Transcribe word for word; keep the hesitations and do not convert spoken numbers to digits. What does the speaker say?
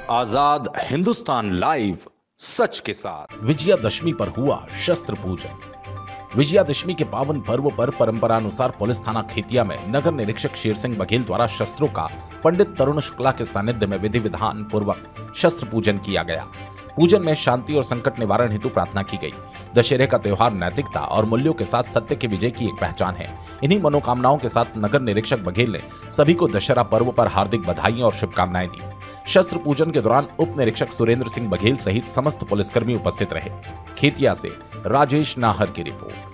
आजाद Hindustan live, सच के साथ। विजयादशमी पर हुआ शस्त्र पूजन। विजयादशमी के पावन पर्व पर परंपरानुसार पुलिस थाना खेतिया में नगर निरीक्षक शेर सिंह बघेल द्वारा शस्त्रों का पंडित तरुण शुक्ला के सानिध्य में विधि विधान पूर्वक शस्त्र पूजन किया गया। पूजन में शांति और संकट निवारण हेतु प्रार्थना की गई। दशहरे का त्योहार नैतिकता और मूल्यों के साथ सत्य के विजय की एक पहचान है। इन्हीं मनोकामनाओं के साथ नगर निरीक्षक बघेल ने सभी को दशहरा पर्व पर हार्दिक बधाई और शुभकामनाएं दी। शस्त्र पूजन के दौरान उप निरीक्षक सुरेंद्र सिंह बघेल सहित समस्त पुलिसकर्मी उपस्थित रहे। खेतिया से राजेश नाहर की रिपोर्ट।